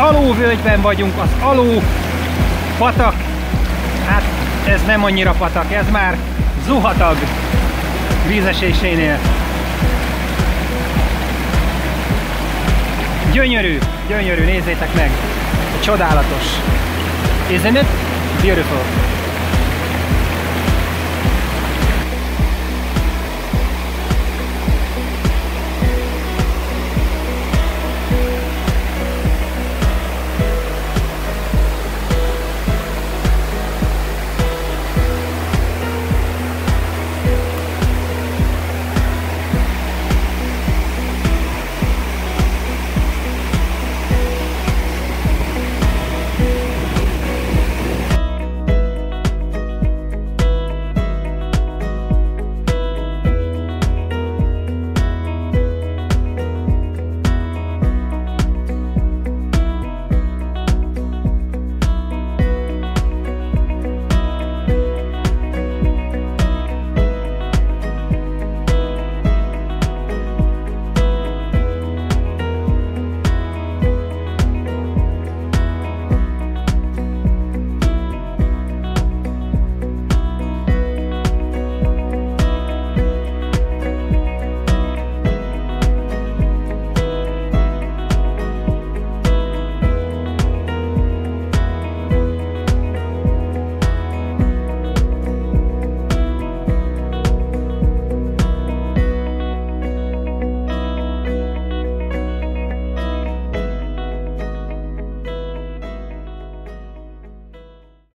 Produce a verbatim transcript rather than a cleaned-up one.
Aló völgyben vagyunk, az Aló patak. Hát ez nem annyira patak, ez már zuhatag vízesésénél. Gyönyörű, gyönyörű, nézzétek meg! Csodálatos! Isn't it? Beautiful!